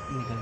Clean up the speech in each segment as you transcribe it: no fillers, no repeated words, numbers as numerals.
निकल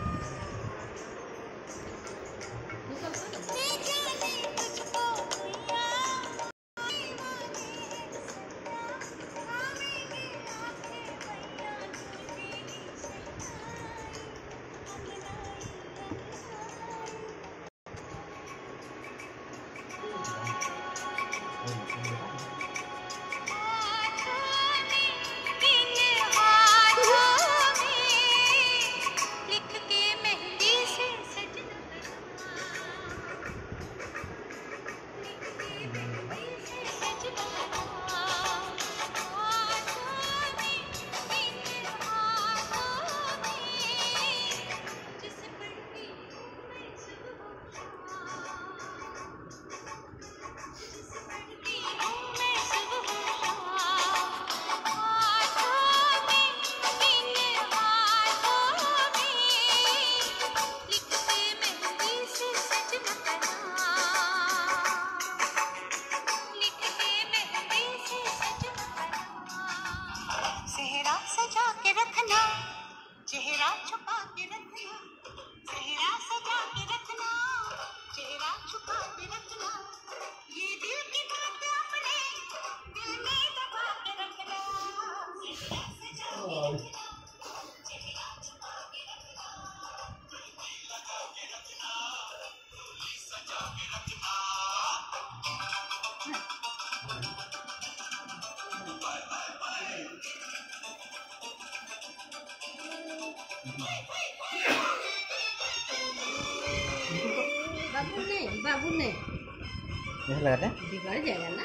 सजा के रखना, चेहरा छुपा के रखना, चेहरा सजा के रखना, चेहरा छुपा के रखना, ये दिल की बात अपने दिल में दबा के रखना, चेहरा सजा के रखना, चेहरा छुपा के रखना, दिल में लगा के रखना, सजा के रखना। Bye bye bye. बाबू ने कैसा लगा था? बिगड़ जाएगा ना।